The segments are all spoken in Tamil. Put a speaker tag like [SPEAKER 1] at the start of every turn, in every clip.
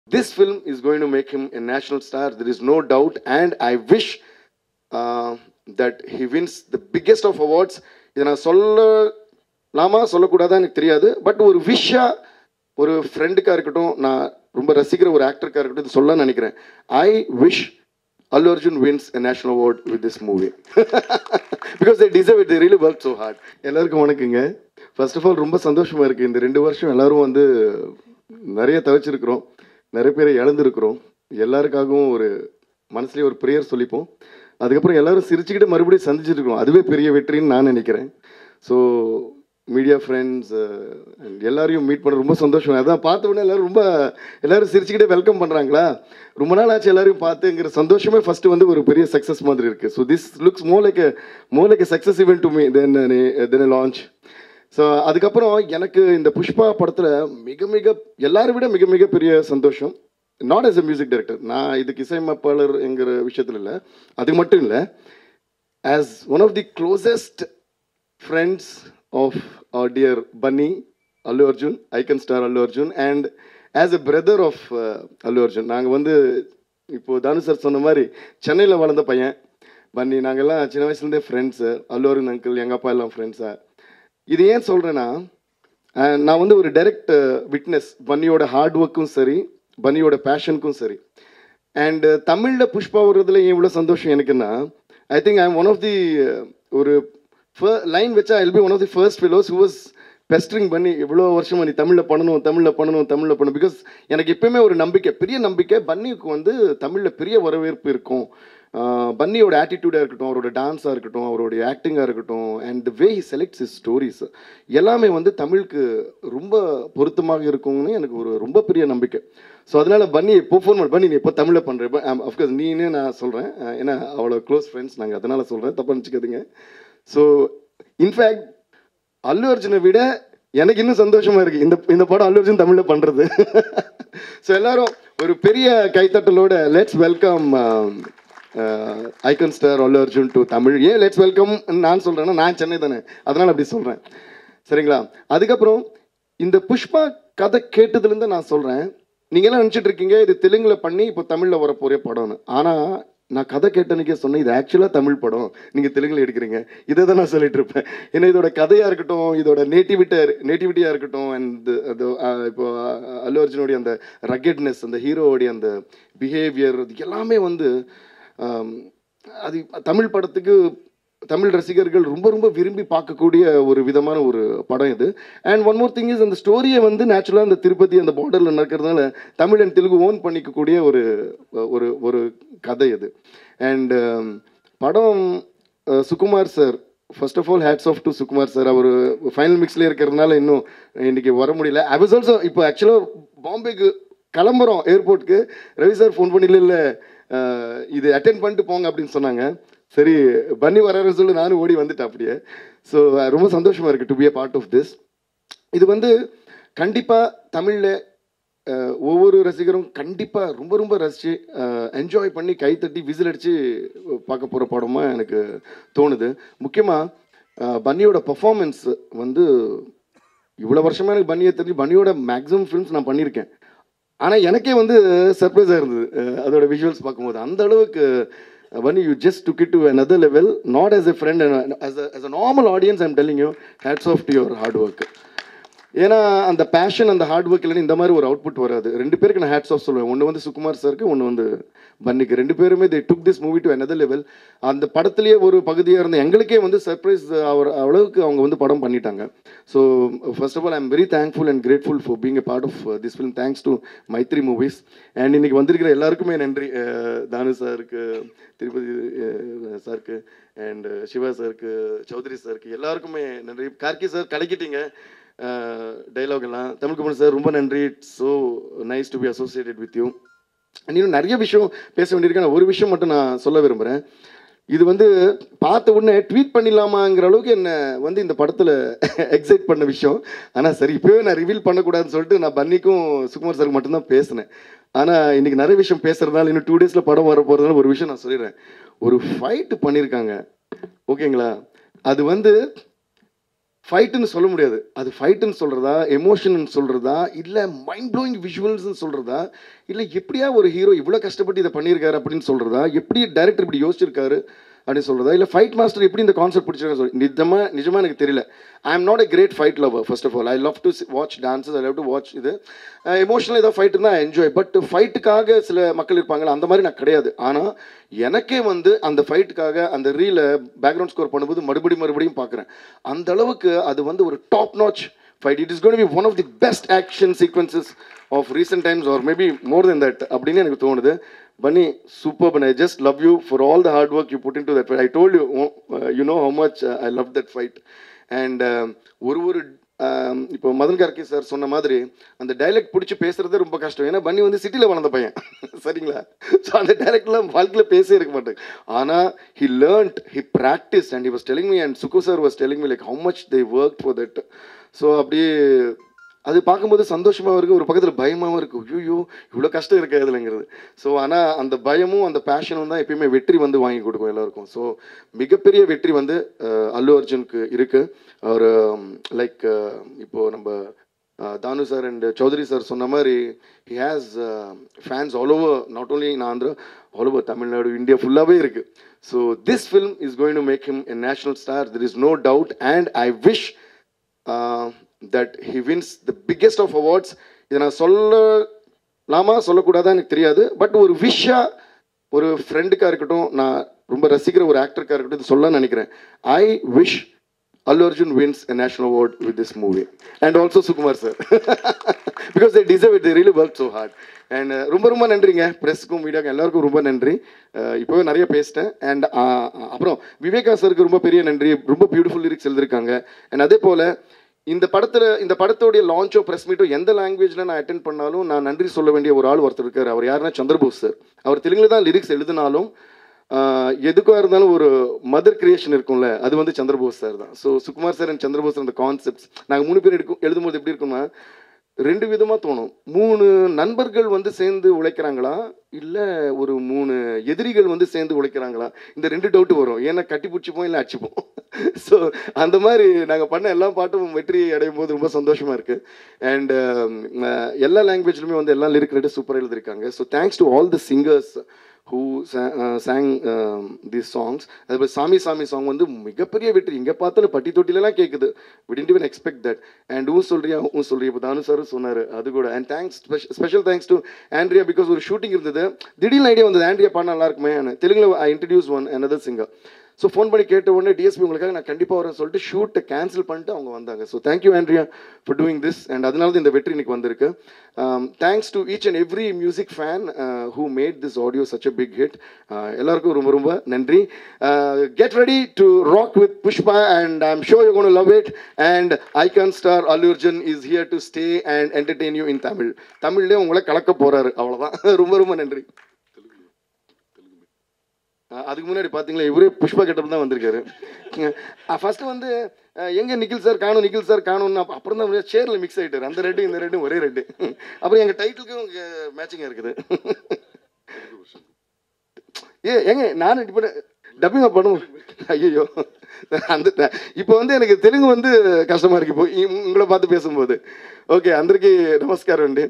[SPEAKER 1] This film is going to make him a national star. There is no doubt, and I wish that he wins the biggest of awards. இதை நான் சொல்லலாமா சொல்லக்கூடாதா எனக்கு தெரியாது. பட் ஒரு விஷா ஒரு ஃப்ரெண்டுக்காக இருக்கட்டும், நான் ரொம்ப ரசிக்கிற ஒரு ஆக்டருக்காக இருக்கட்டும், இது சொல்லலாம்னு நினைக்கிறேன். I wish Allu Arjun wins a national award with this movie. Because they deserve it. They really worked so hard. எல்லாருக்கும் வணக்கங்க. ஃபர்ஸ்ட் ஆஃப் ஆல் ரொம்ப சந்தோஷமாக இருக்குது. இந்த 2 வருஷம் எல்லோரும் வந்து நிறைய தவிச்சிருக்கிறோம், நிறைய பேரை இழந்திருக்கிறோம். எல்லாருக்காகவும் ஒரு மனசுலேயே ஒரு ப்ரேயர் சொல்லிப்போம். அதுக்கப்புறம் எல்லோரும் சிரிச்சுக்கிட்டு மறுபடியும் சந்திச்சிருக்கிறோம். அதுவே பெரிய வெற்றின்னு நான் நினைக்கிறேன். ஸோ மீடியா ஃப்ரெண்ட்ஸ் எல்லாரையும் மீட் பண்ண ரொம்ப சந்தோஷம். அதான் பார்த்த உடனே எல்லோரும் சிரிச்சுக்கிட்டே வெல்கம் பண்ணுறாங்களா, ரொம்ப நாள் ஆச்சு எல்லாரையும் பார்த்துங்கிற சந்தோஷமே ஃபஸ்ட்டு வந்து ஒரு பெரிய சக்ஸஸ் மாதிரி இருக்குது. So this looks more like a success event to me then launch. So அதுக்கப்புறம் எனக்கு இந்த புஷ்பா படத்தில் எல்லாரை விட மிக பெரிய சந்தோஷம், not as a music director, நான் இதுக்கு இசையமைப்பாளர் என்கிற விஷயத்தில் இல்லை, அது மட்டும் இல்லை, as one of the closest friends of our dear Bunny, Allu Arjun, icon star Allu Arjun, and as a brother of Allu Arjun. நாங்கள் வந்து இப்போது தானு சார் சொன்ன மாதிரி சென்னையில் வளர்ந்த பையன் பன்னி. நாங்கள்லாம் சின்ன வயசுலேருந்தே ஃப்ரெண்ட்ஸு. அல்லு அருண் அங்கிள், எங்கள் அப்பா எல்லாம் ஃப்ரெண்ட்ஸாக. இது ஏன் சொல்கிறேன்னா, நான் வந்து ஒரு டைரக்ட் விட்னஸ் பன்னியோட ஹார்ட் ஒர்க்கும் சரி, பன்னியோட பேஷனுக்கும் சரி. அண்ட் தமிழில் புஷ்பா வர்றதுல ஏன் இவ்வளோ சந்தோஷம் எனக்குன்னா, I think I am one of the ஒரு லைன் வச்சா I will be one of the first fellows who was pestering பண்ணி இவ்வளோ வருஷமாக நீ தமிழில் பண்ணணும். பிகாஸ் எனக்கு எப்பயுமே ஒரு நம்பிக்கை, பெரிய நம்பிக்கை, பன்னிக்கு வந்து தமிழில் பெரிய வரவேற்பு இருக்கும். பன்னியோட ஆட்டிடியூடாக இருக்கட்டும், அவரோட டான்ஸாக இருக்கட்டும், அவருடைய ஆக்டிங்காக இருக்கட்டும், and the way he selects his stories எல்லாமே வந்து தமிழுக்கு ரொம்ப பொருத்தமாக இருக்கும்னு எனக்கு ஒரு ரொம்ப பெரிய நம்பிக்கை. ஸோ அதனால் பன்னி எப்போ ஃபோன் பண்ண, பன்னி நீ எப்போ தமிழில் பண்ணுறேன், அஃப்கோர்ஸ் நீனே நான் சொல்கிறேன், ஏன்னா அவ்வளோ க்ளோஸ் ஃப்ரெண்ட்ஸ் நாங்கள், அதனால் சொல்கிறேன், தப்பாக நினச்சிக்காதீங்க. ஸோ இன்ஃபேக்ட் அல்லு அர்ஜுனை விட எனக்கு இன்னும் சந்தோஷமாக இருக்குது இந்த படம் அல்லு அர்ஜுன் தமிழில் பண்ணுறது. ஸோ எல்லாரும் ஒரு பெரிய கைத்தட்டலோட let's welcome icon star Allu Arjun to Tamil. ஏன் லெட்ஸ் வெல்கம் நான் சொல்கிறேன்னா, நான் சென்னை தானே, அதனால் அப்படி சொல்கிறேன், சரிங்களா? அதுக்கப்புறம் இந்த புஷ்பா கதை கேட்டதுலேருந்து நான் சொல்கிறேன், நீங்கள்லாம் நினச்சிட்டு இருக்கீங்க இது தெலுங்கில் பண்ணி இப்போ தமிழில் வரப்போகிற படம்னு. ஆனால் நான் கதை கேட்டனுக்கே சொன்னேன், இது ஆக்சுவலாக தமிழ் படம், நீங்கள் தெலுங்கில் எடுக்கிறீங்க, இதை தான் நான் சொல்லிட்டு இருப்பேன். ஏன்னா இதோட கதையாக இருக்கட்டும், இதோட நேட்டிவிட்டியாக இருக்கட்டும், அண்ட் அது இப்போ அல்லு அர்ஜுனோடைய அந்த ரக்கெட்னஸ், அந்த ஹீரோவோடைய அந்த பிஹேவியர், அது எல்லாமே வந்து அது தமிழ் படத்துக்கு தமிழ் ரசிகர்கள் ரொம்ப விரும்பி பார்க்கக்கூடிய ஒரு விதமான ஒரு படம் இது. And one more thing is, அந்த ஸ்டோரியை வந்து நேச்சுரலாக அந்த திருப்பதி அந்த பார்டரில் நடக்கிறதுனால தமிழ் அண்ட் தெலுங்கு ஓன் பண்ணிக்கக்கூடிய ஒரு ஒரு ஒரு கதை இது. அண்ட் படம் Sukumar sir, first of all hats off to Sukumar sir. அவர் ஃபைனல் மிக்ஸில் இருக்கிறதுனால இன்னும் இன்றைக்கி வர முடியல. ஐ வாஸ் ஆல்சோ இப்போ ஆக்சுவலாக பாம்பேக்கு கிளம்புறோம், ஏர்போர்ட்டுக்கு ரவி சார் ஃபோன் பண்ணி இல்லை இது அட்டென்ட் பண்ணிட்டு போங்க அப்படின்னு சொன்னாங்க. சரி பன்னி வராருன்னு சொல்லி நானும் ஓடி வந்துட்டேன் அப்படியே. ஸோ ரொம்ப சந்தோஷமாக இருக்குது to be a part of this. இது வந்து கண்டிப்பாக தமிழில் ஒவ்வொரு ரசிகரும் கண்டிப்பாக ரொம்ப ரசித்து என்ஜாய் பண்ணி கைத்தட்டி விசில் அடித்து பார்க்க போகிற படமாக எனக்கு தோணுது. முக்கியமாக பன்னியோட பர்ஃபார்மன்ஸ் வந்து இவ்வளோ வருஷமாக எனக்கு பன்னியை தெரிஞ்சு பன்னியோட மேக்ஸிமம் ஃபிலிம்ஸ் நான் பண்ணியிருக்கேன். ஆனால் எனக்கே வந்து சர்ப்ரைஸாக இருந்தது அதோட விஷுவல்ஸ் பார்க்கும்போது. அந்த அளவுக்கு Bunny, you just took it to another level, not as a friend and as a normal audience. I'm telling you, hats off to your hard work. ஏன்னா அந்த பேஷன் அந்த ஹார்ட் ஒர்க் இல்லைன்னு இந்த மாதிரி ஒரு அவுட்புட் வராது. 2 பேருக்கு நான் ஹேட்ஸ் ஆஃப் சொல்லுவேன். ஒன்று வந்து சுகுமார் சாருக்கு, ஒன்று வந்து பன்னிக்கு. 2 பேருமே they took this movie to another level. அந்த படத்துலேயே ஒரு பகுதியாக இருந்த எங்களுக்கே வந்து சர்ப்ரைஸ் அளவுக்கு அவங்க வந்து படம் பண்ணிட்டாங்க. So first of all I am very thankful and grateful for being a part of this film. Thanks to Mythri movies. And இன்றைக்கி வந்திருக்கிற எல்லாருக்குமே நன்றி. தானு சாருக்கு, திருப்பதி சாருக்கு, அண்ட் சிவா சாருக்கு, சௌத்ரி சாருக்கு, எல்லாருக்குமே நன்றி. கார்கி சார் கலக்கிட்டீங்க டைலாக் எல்லாம். தமிழ்குமரன் சார் ரொம்ப நன்றி. It's so nice to be associated with you. இன்னும் நிறைய விஷயம் பேச வேண்டியிருக்கேன். நான் ஒரு விஷயம் மட்டும் நான் சொல்ல விரும்புகிறேன். இது வந்து பார்த்த உடனே ட்வீட் பண்ணிடலாமாங்கிற அளவுக்கு என்னை வந்து இந்த படத்தில் எக்ஸைட் பண்ண விஷயம். ஆனால் சரி இப்போவே நான் ரிவீல் பண்ணக்கூடாதுன்னு சொல்லிட்டு நான் பன்னிக்கும் சுகுமார் சாருக்கு மட்டும்தான் பேசினேன். ஆனால் இன்றைக்கி நிறைய விஷயம் பேசுகிறதுனால இன்னும் 2 டேஸில் படம் வர போகிறதுனால ஒரு விஷயம் நான் சொல்லிடுறேன். ஒரு ஃபைட்டு பண்ணியிருக்காங்க, ஓகேங்களா? அது வந்து ஃபைட்டுன்னு சொல்ல முடியாது. அது ஃபைட்டுன்னு சொல்கிறதா, எமோஷன்னு சொல்கிறதா, இல்லை மைண்ட் ப்ளோயிங் விஷுவல்ஸ்ன்னு சொல்கிறதா, இல்லை எப்படியா ஒரு ஹீரோ இவ்வளோ கஷ்டப்பட்டு இதை பண்ணியிருக்காரு அப்படின்னு சொல்கிறதா, எப்படி டைரக்டர் இப்படி யோசிச்சிருக்காரு அப்படின்னு சொல்கிறதா, இல்லை ஃபைட் மாஸ்டர் எப்படி இந்த கான்செப்ட் பிடிச்சிருக்காரு சொல்லி நிஜமாக எனக்கு தெரியல. I am not a great fight lover. First of all I love to watch dances, I love to watch இது எமோஷனலாக ஏதாவது ஃபைட் இருந்தால் என்ஜாய். பட் ஃபைட்டுக்காக சில மக்கள் இருப்பாங்களா, அந்த மாதிரி நான் கிடையாது. ஆனால் எனக்கே வந்து அந்த ஃபைட்டுக்காக அந்த ரீலை பேக்ரவுண்ட் ஸ்கோர் பண்ணும்போது மறுபடியும் பார்க்குறேன். அந்த அளவுக்கு அது வந்து ஒரு top notch fight. It is going to be one of the best action sequences of recent times or maybe more than that அப்படின்னு எனக்கு தோணுது. Bunny, superb, and I just love you for all the hard work you put into that fight. I told you, you know how much I loved that fight. And ஒரு இப்போ மதன் கார்கே சார் சொன்ன மாதிரி அந்த டைலாக் பிடிச்சி பேசுறதே ரொம்ப கஷ்டம். ஏன்னா பன்னி வந்து சிட்டியில் வளர்ந்த பையன், சரிங்களா? ஸோ அந்த டைலாக்லாம் வாழ்க்கையில் பேசவே இருக்க மாட்டேன். ஆனால் he learnt, he practiced, and he was telling me, and Suku sir was telling me like how much they worked for that. So அப்படியே அது பார்க்கும்போது சந்தோஷமாகவும் இருக்குது, ஒரு பக்கத்தில் பயமாகவும் இருக்குது. ஐயோ இவ்வளோ கஷ்டம் இருக்குது அதுலங்கிறது. ஸோ ஆனால் அந்த பயமும் அந்த பேஷனும் தான் எப்பயுமே வெற்றி வந்து வாங்கி கொடுக்கும் எல்லாருக்கும். ஸோ மிகப்பெரிய வெற்றி வந்து அல்லு அர்ஜுனுக்கு இருக்குது. அவர் லைக் இப்போது நம்ம தானு சார் அண்ட் சௌத்ரி சார் சொன்ன மாதிரி he has fans all over, not only in Andhra, all over Tamil Nadu, India ஃபுல்லாகவே இருக்குது. So this film is going to make him a national star, there is no doubt. And I wish that he wins the biggest of awards. இதை நான் சொல்லலாமா சொல்லக்கூடாதா எனக்கு தெரியாது. பட் ஒரு விஷயம் ஒரு ஃப்ரெண்டுக்காக இருக்கட்டும், நான் ரொம்ப ரசிக்கிற ஒரு ஆக்டருக்காக இருக்கட்டும், இது சொல்லலாம்னு நினைக்கிறேன். I wish Allu Arjun wins a national award with this movie, and also Sukumar sir, because they deserve it. They really worked so hard. And ரொம்ப நன்றிங்க ப்ரெஸ்க்கும் மீடியாவுக்கும் எல்லாருக்கும் ரொம்ப நன்றி. இப்போவே நிறைய பேசிட்டேன். அண்ட் அப்புறம் விவேகா சருக்கு ரொம்ப பெரிய நன்றி, ரொம்ப பியூட்டிஃபுல் லிரிக்ஸ் எழுதியிருக்காங்க. அண்ட் அதே போல் இந்த படத்தோடைய லான்ச்சோ ப்ரெஸ் மீட்டோ எந்த லாங்குவேஜில் நான் அட்டென்ட் பண்ணாலும் நான் நன்றி சொல்ல வேண்டிய ஒரு ஆள் ஒருத்தர் இருக்கார். அவர் யாருன்னா சந்திரபோஸ் சார். அவர் தெலுங்கில் தான் லிரிக்ஸ் எழுதினாலும் எதுக்காக இருந்தாலும் ஒரு மதர் கிரியேஷன் இருக்கும்ல, அது வந்து சந்திரபோஸ் சார் தான். So Sukumar sir and Chandrabose அந்த கான்செப்ட்ஸ் நாங்கள் 3 பேர் எழுதும்போது எப்படி இருக்குன்னா 2 விதமாக தோணும். 3 நண்பர்கள் வந்து சேர்ந்து உழைக்கிறாங்களா, இல்லை ஒரு 3 எதிரிகள் வந்து சேர்ந்து உழைக்கிறாங்களா, இந்த 2 டவுட்டு வரும். ஏன்னா கட்டி பிடிச்சிப்போம் இல்லை அடிச்சுப்போம். ஸோ அந்த மாதிரி நாங்கள் பண்ண எல்லா பாட்டும் வெற்றி அடையும் போது ரொம்ப சந்தோஷமாக இருக்குது. அண்ட் எல்லா லாங்குவேஜ்லுமே வந்து எல்லா லிரிக் ரைட்டர் சூப்பராக எழுதியிருக்காங்க. So thanks to all the singers who sang these songs. அதுபோல் சாமி சாங் வந்து மிகப்பெரிய வெற்றி. இங்கே பார்த்தாலும் பட்டி தொட்டிலெல்லாம் கேட்குது. we didn't even expect that. and சொல்றியா இப்போ தானு சாரும் சொன்னார் அது கூட. And thanks, special thanks to Andrea, because ஒரு ஷூட்டிங் இருந்தது, திடீர்னு ஐடியா வந்தது ஆண்ட்ரியா பாட நல்லா இருக்குமே. தெலுங்குல I introduce another singer. So phone பண்ணி கேட்ட உடனே டிஎஸ்பி உங்களுக்காக நான் கண்டிப்பாக வரேன்னு சொல்லிட்டு ஷூட்டை கேன்சல் பண்ணிட்டு அவங்க வந்தாங்க. So thank you Andrea for doing this. And அதனால தான் இந்த வெற்றி இன்னைக்கு வந்திருக்கு. Thanks to each and every music fan who made this audio such a big hit. எல்லாருக்கும் ரொம்ப ரொம்ப நன்றி. Get ready to rock with Pushpa, and I am sure you gonna love it. And icon star Allu Arjun is here to stay and entertain you in Tamil. தமிழ்லேயே உங்களை கலக்க போகிறாரு, அவ்வளோதான். ரொம்ப ரொம்ப நன்றி. அதுக்கு முன்னாடி பார்த்தீங்களா இவரே புஷ்பா கெட்டப் தான் வந்திருக்காரு. ஃபர்ஸ்ட் வந்து எங்கே நிக்கில் சார் காணும்னு அப்புறம் தான் சேரில் மிக்ஸ் ஆகிட்டார். அந்த ரெட்டு இந்த ரெட்டும் ஒரே ரெட்டு. அப்புறம் எங்கள் டைட்டிலுக்கும் மேட்சிங்காக இருக்குது. ஏங்க நான் இப்போ டப்பிங் பண்ணுவோம். ஐயோ அந்த இப்போ வந்து எனக்கு தெலுங்கு வந்து கஷ்டமாக இருக்கு இப்போ உங்களை பார்த்து பேசும்போது. ఓకే అందరికీ నమస్కారం అండి.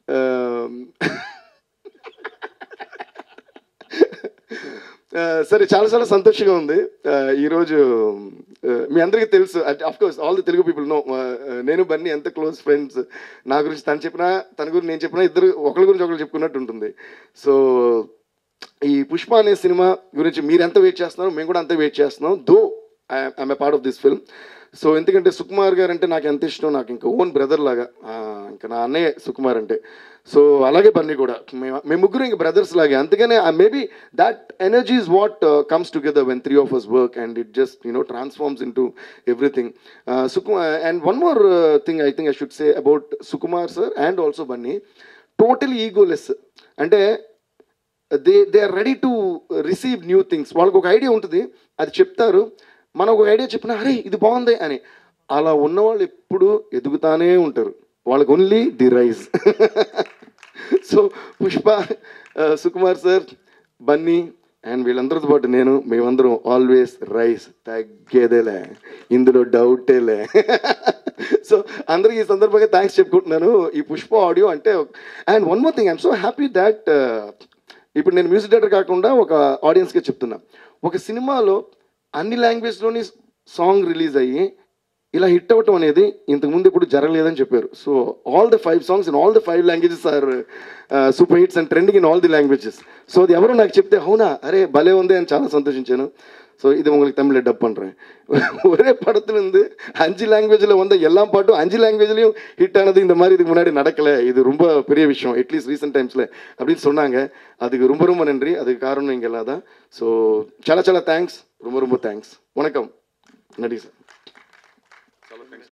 [SPEAKER 1] సరే చాలా సంతోషంగా ఉంది ఈరోజు. మీ అందరికీ తెలుసు, of course all the Telugu people know నేను బన్నీ ఎంత క్లోజ్ ఫ్రెండ్స్. నా గురించి తను చెప్పినా, తన గురించి నేను చెప్పినా, ఇద్దరు ఒకరి గురించి ఒకరు చెప్పుకున్నట్టు ఉంటుంది. సో ఈ పుష్ప అనే సినిమా గురించి మీరు ఎంత వెయిట్ చేస్తున్నారో మేము కూడా అంతే వెయిట్ చేస్తున్నాం. Though I'm a part of this film. So ఎందుకంటే సుకుమార్ గారు అంటే నాకు ఎంత ఇష్టం, నాకు ఇంకా ఓన్ బ్రదర్ లాగా, ఇంకా నా అన్నయ్య సుకుమార్ అంటే. సో అలాగే బన్నీ కూడా మేము ముగ్గురు ఇంకా బ్రదర్స్ లాగే. అందుకనే maybe that energy is what comes together when 3 of us work, and it just transforms in to everything. And one more thing I think I should say about Sukumar sir and also Bunny, totally egoless. అంటే they are ready to receive new things. వాళ్ళకు ఒక ఐడియా ఉంటుంది, అది చెప్తారు, మనం ఒక ఐడియా చెప్పినా అరే ఇది బాగుంది అని. అలా ఉన్నవాళ్ళు ఎప్పుడు ఎదుగుతానే ఉంటారు. వాళ్ళకి only the rise. So Pushpa, Sukumar sir, Bunny, and వీళ్ళందరితో పాటు మేమందరం ఆల్వేస్ రైస్ తగ్గేదేలే, ఇందులో డౌటేలే. సో అందరికి ఈ సందర్భంగా థ్యాంక్స్ చెప్పుకుంటున్నాను. ఈ పుష్ప ఆడియో అంటే, and one more thing, I'm so happy that ఇప్పుడు నేను మ్యూజిక్ డైరెక్టర్ కాకుండా ఒక ఆడియన్స్గా చెప్తున్నా, ఒక సినిమాలో అన్ని లాంగ్వేజ్లోని సాంగ్ రిలీజ్ అయ్యి ఇలా హిట్ అవ్వటం అనేది ఇంతకుముందు ఎప్పుడు జరగలేదని చెప్పారు. So all the 5 songs in all the 5 languages are super hits and trending in all the languages. So అది ఎవరో నాకు చెప్తే అవునా అరే భలే ఉంది అని చాలా సంతోషించాను. ஸோ இது உங்களுக்கு தமிழில் டப் பண்ணுறேன். ஒரே படத்துலேருந்து 5 லாங்குவேஜில் வந்த எல்லா பாட்டும் 5 லாங்குவேஜ்லேயும் ஹிட் ஆனது இந்த மாதிரி இதுக்கு முன்னாடி நடக்கலை. இது ரொம்ப பெரிய விஷயம், அட்லீஸ்ட் ரீசெண்ட் டைம்ஸில் அப்படின்னு சொன்னாங்க. அதுக்கு ரொம்ப ரொம்ப நன்றி. அதுக்கு காரணம் இங்கெல்லாம் தான். ஸோ చాలా చాలా థ్యాంక్స్, ரொம்ப ரொம்ப థ్యాంక్స్. வணக்கம், நன்றி சார்.